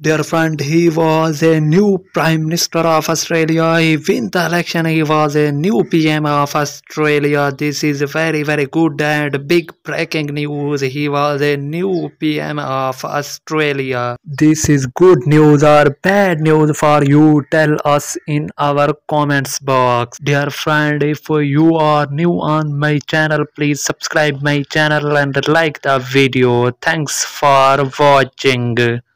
Dear friend, he was a new Prime Minister of Australia. He win the election. He was a new PM of Australia. This is very good and big breaking news. He was a new PM of Australia. This is good news or bad news for you. Tell us in our comments box. Dear friend, if you are new on my channel, please subscribe my channel and like the video. Thanks for watching.